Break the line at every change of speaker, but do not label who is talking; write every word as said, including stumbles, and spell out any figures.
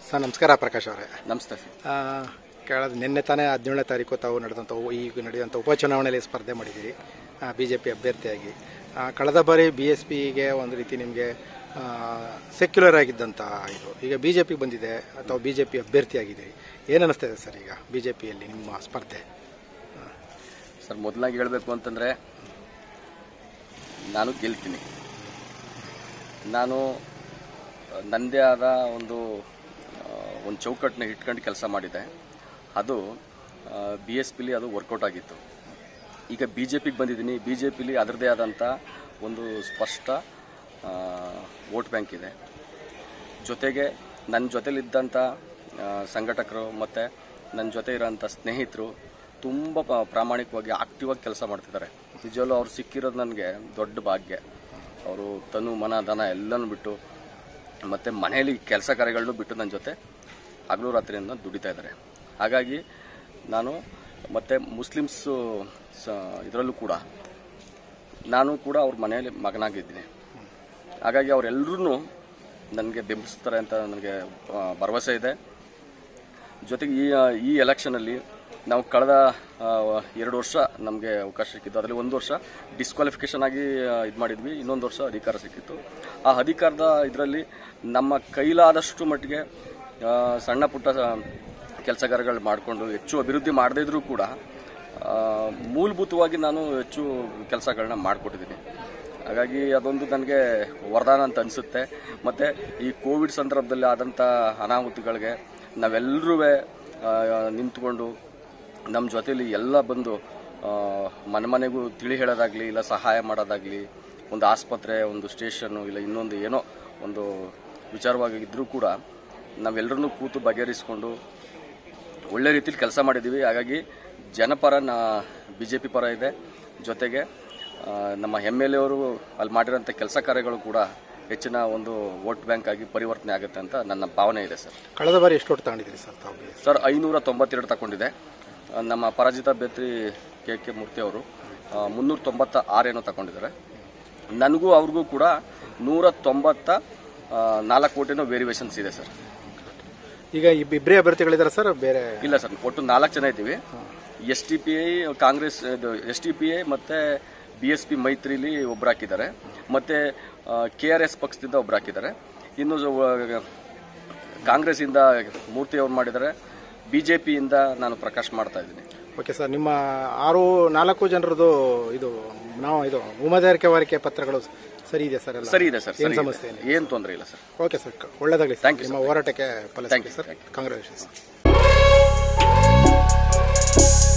Sir ನಮಸ್ಕಾರ ಪ್ರಕಾಶ್ ಅವರೇ.
ನಮಸ್ತೆ.
ಕೇಳೋದು ನಿನ್ನೆ ತಾನೇ ಹದಿನೇಳನೇ ತಾರೀಕು ತಾವು ನಡೆದಂಥ ಈಗ ನಡೆಯುವಂಥ ಉಪಚುನಾವಣೆಯಲ್ಲಿ ಸ್ಪರ್ಧೆ ಮಾಡಿದ್ದೀರಿ ಬಿ ಜೆ ಪಿ ಅಭ್ಯರ್ಥಿಯಾಗಿ. ಕಳೆದ ಬಾರಿ ಬಿ ಎಸ್ ಪಿಗೆ ಒಂದು ರೀತಿ ನಿಮಗೆ ಸೆಕ್ಯುಲರ್ ಆಗಿದ್ದಂಥ ಇದು ಈಗ ಬಿ ಜೆ ಪಿ ಬಂದಿದೆ ಅಥವಾ ಬಿ ಜೆ ಪಿ ಅಭ್ಯರ್ಥಿಯಾಗಿದ್ದೀರಿ, ಏನು ಅನ್ನಿಸ್ತಾ ಇದೆ ಸರ್ ಈಗ ಬಿ ಜೆ ಪಿಯಲ್ಲಿ ನಿಮ್ಮ ಸ್ಪರ್ಧೆ?
ಸರ್ ಮೊದಲಾಗಿ ಹೇಳಬೇಕು ಅಂತಂದರೆ ನಾನು ಗೆಲ್ತೀನಿ. ನಾನು ನನ್ನದೇ ಆದ ಒಂದು ಒಂದು ಚೌಕಟ್ಟನ್ನ ಇಟ್ಕೊಂಡು ಕೆಲಸ ಮಾಡಿದೆ. ಅದು ಬಿ ಎಸ್ ಪಿಲಿ ಅದು ವರ್ಕೌಟ್ ಆಗಿತ್ತು. ಈಗ ಬಿ ಜೆ ಪಿಗೆ ಬಂದಿದ್ದೀನಿ. ಬಿ ಜೆ ಪಿಲಿ ಅದರದ್ದೇ ಆದಂಥ ಒಂದು ಸ್ಪಷ್ಟ ವೋಟ್ ಬ್ಯಾಂಕ್ ಇದೆ. ಜೊತೆಗೆ ನನ್ನ ಜೊತೆಲಿದ್ದಂಥ ಸಂಘಟಕರು ಮತ್ತು ನನ್ನ ಜೊತೆ ಇರೋಂಥ ಸ್ನೇಹಿತರು ತುಂಬ ಪ್ರಾಮಾಣಿಕವಾಗಿ ಆಕ್ಟಿವ್ ಆಗಿ ಕೆಲಸ ಮಾಡ್ತಿದ್ದಾರೆ. ನಿಜವಲ್ಲೂ ಅವ್ರು ಸಿಕ್ಕಿರೋದು ನನಗೆ ದೊಡ್ಡ ಭಾಗ್ಯ. ಅವರು ತನು ಮನ ಧನ ಎಲ್ಲನೂ ಬಿಟ್ಟು ಮತ್ತು ಮನೆಯಲ್ಲಿ ಕೆಲಸ ಕಾರ್ಯಗಳನ್ನು ಬಿಟ್ಟು ನನ್ನ ಜೊತೆ ಹಗಲು ರಾತ್ರಿಯನ್ನು ದುಡಿತಾ ಇದ್ದಾರೆ. ಹಾಗಾಗಿ ನಾನು ಮತ್ತು ಮುಸ್ಲಿಮ್ಸು ಇದರಲ್ಲೂ ಕೂಡ ನಾನು ಕೂಡ ಅವ್ರ ಮನೆಯಲ್ಲಿ ಮಗನಾಗಿದ್ದೀನಿ. ಹಾಗಾಗಿ ಅವರೆಲ್ಲರೂ ನನಗೆ ಬೆಂಬಲಿಸ್ತಾರೆ ಅಂತ ನನಗೆ ಭರವಸೆ ಇದೆ. ಜೊತೆಗೆ ಈ ಈ ಎಲೆಕ್ಷನಲ್ಲಿ ನಾವು ಕಳೆದ ಎರಡು ವರ್ಷ ನಮಗೆ ಅವಕಾಶ ಸಿಕ್ಕಿತ್ತು. ಅದರಲ್ಲಿ ಒಂದು ವರ್ಷ ಡಿಸ್ಕ್ವಾಲಿಫಿಕೇಷನ್ ಆಗಿ ಇದು ಮಾಡಿದ್ವಿ, ಇನ್ನೊಂದು ವರ್ಷ ಅಧಿಕಾರ ಸಿಕ್ಕಿತ್ತು. ಆ ಅಧಿಕಾರದ ಇದರಲ್ಲಿ ನಮ್ಮ ಕೈಲಾದಷ್ಟು ಮಟ್ಟಿಗೆ ಸಣ್ಣ ಪುಟ್ಟ ಕೆಲಸ ಕಾರ್ಯಗಳು ಮಾಡಿಕೊಂಡು ಹೆಚ್ಚು ಅಭಿವೃದ್ಧಿ ಮಾಡದೇ ಇದ್ರೂ ಕೂಡ ಮೂಲಭೂತವಾಗಿ ನಾನು ಹೆಚ್ಚು ಕೆಲಸಗಳನ್ನ ಮಾಡಿಕೊಟ್ಟಿದ್ದೀನಿ. ಹಾಗಾಗಿ ಅದೊಂದು ನನಗೆ ವರದಾನ ಅಂತ ಅನಿಸುತ್ತೆ. ಮತ್ತು ಈ ಕೋವಿಡ್ ಸಂದರ್ಭದಲ್ಲಿ ಆದಂಥ ಅನಾಹುತಿಗಳಿಗೆ ನಾವೆಲ್ಲರೂ ನಿಂತ್ಕೊಂಡು ನಮ್ಮ ಜೊತೆಯಲ್ಲಿ ಎಲ್ಲ ಬಂದು ಮನೆ ಮನೆಗೂ ತಿಳಿ ಹೇಳೋದಾಗಲಿ, ಇಲ್ಲ ಸಹಾಯ ಮಾಡೋದಾಗಲಿ, ಒಂದು ಆಸ್ಪತ್ರೆ, ಒಂದು ಸ್ಟೇಷನ್ನು, ಇಲ್ಲ ಇನ್ನೊಂದು ಏನೋ ಒಂದು ವಿಚಾರವಾಗಿ ಇದ್ದರೂ ಕೂಡ ನಾವೆಲ್ಲರನ್ನೂ ಕೂತು ಬಗೆಹರಿಸ್ಕೊಂಡು ಒಳ್ಳೆ ರೀತಿಯಲ್ಲಿ ಕೆಲಸ ಮಾಡಿದ್ದೀವಿ. ಹಾಗಾಗಿ ಜನಪರ ನಾ ಬಿ ಜೆ ಪಿ ಪರ ಇದೆ. ಜೊತೆಗೆ ನಮ್ಮ ಎಮ್ ಎಲ್ ಎ ಅವರು ಅಲ್ಲಿ ಮಾಡಿರೋಂಥ ಕೆಲಸ ಕಾರ್ಯಗಳು ಕೂಡ ಹೆಚ್ಚಿನ ಒಂದು ವೋಟ್ ಬ್ಯಾಂಕ್ ಆಗಿ ಪರಿವರ್ತನೆ ಆಗುತ್ತೆ ಅಂತ ನನ್ನ ಭಾವನೆ ಇದೆ ಸರ್.
ಕಳೆದ ಬಾರಿ ಎಷ್ಟು ಓಟ್ ತಗೊಂಡಿದ್ದೀರಿ ಸರ್ ತಾವು?
ಸರ್ ಐನೂರ ತೊಂಬತ್ತೆರಡು ತಗೊಂಡಿದೆ. ನಮ್ಮ ಪರಾಜಿತ ಅಭ್ಯರ್ಥಿ ಕೆ ಕೆ ಮೂರ್ತಿ ಅವರು ಮುನ್ನೂರ ತೊಂಬತ್ತ ಆರೇನೋ ತಗೊಂಡಿದ್ದಾರೆ. ನನಗೂ ಅವ್ರಿಗೂ ಕೂಡ ನೂರ ತೊಂಬತ್ತ ನಾಲ್ಕು ಕೋಟಿನೋ ವೇರಿಯೇಷನ್ಸ್ ಇದೆ ಸರ್.
ಈಗ ಇಬ್ಬರೇ ಅಭ್ಯರ್ಥಿಗಳಿದ್ದಾರೆ ಸರ್? ಬೇರೆ
ಇಲ್ಲ ಸರ್, ಒಟ್ಟು ನಾಲ್ಕು ಜನ ಇದ್ದೀವಿ. S T P I Congress S T P I ಮತ್ತು ಬಿ ಎಸ್ ಪಿ ಮೈತ್ರಿಲಿ ಒಬ್ರು ಹಾಕಿದ್ದಾರೆ, ಮತ್ತು ಕೆ ಆರ್ ಎಸ್ ಪಕ್ಷದಿಂದ ಒಬ್ರು ಹಾಕಿದ್ದಾರೆ. ಇನ್ನು ಕಾಂಗ್ರೆಸ್ಸಿಂದ ಮೂರ್ತಿ ಅವ್ರು ಮಾಡಿದ್ದಾರೆ. ಬಿ ಜೆ ಪಿಯಿಂದ ನಾನು ಪ್ರಕಾಶ್ ಮಾಡ್ತಾ ಇದ್ದೀನಿ.
ಓಕೆ ಸರ್, ನಿಮ್ಮ ಆರು ನಾಲ್ಕು ಜನರದು ಇದು ನಾವು ಇದು ಉಮೇದುವಾರಿಕೆ ವಾರಿಕೆ ಪತ್ರಗಳು ಸರಿ ಇದೆ ಸರ್?
ಸರಿ ಇದೆ ಸರ್,
ಏನು ಸಮಸ್ಯೆ
ಏನು ತೊಂದರೆ ಇಲ್ಲ ಸರ್.
ಓಕೆ ಸರ್, ಒಳ್ಳೆದಾಗಲಿ.
Thank you.
ನಿಮ್ಮ ಹೋರಾಟಕ್ಕೆ ಫಲ.
Thank you sir.
ಕಾಂಗ್ರೆಸ್.